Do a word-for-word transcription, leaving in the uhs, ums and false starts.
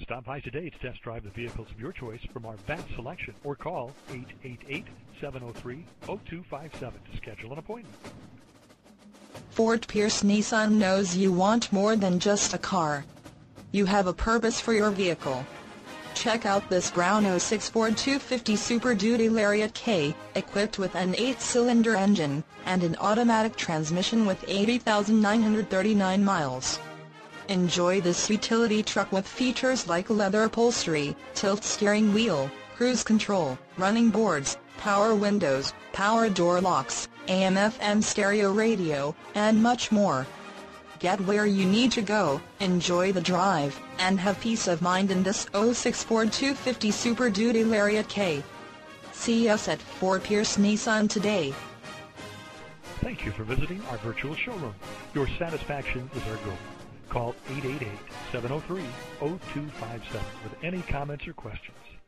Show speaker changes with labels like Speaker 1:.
Speaker 1: Stop by today to test drive the vehicles of your choice from our vast selection or call eight eight eight, seven oh three, oh two five seven to schedule an appointment.
Speaker 2: Fort Pierce Nissan knows you want more than just a car. You have a purpose for your vehicle. Check out this brown oh six Ford two fifty Super Duty Lariat K, equipped with an eight-cylinder engine and an automatic transmission with eighty thousand nine hundred thirty-nine miles. Enjoy this utility truck with features like leather upholstery, tilt steering wheel, cruise control, running boards, power windows, power door locks, A M F M stereo radio, and much more. Get where you need to go, enjoy the drive, and have peace of mind in this oh six Ford two fifty Super Duty Lariat K. See us at Fort Pierce Nissan today.
Speaker 1: Thank you for visiting our virtual showroom. Your satisfaction is our goal. Call eight eight eight, seven oh three, oh two five seven with any comments or questions.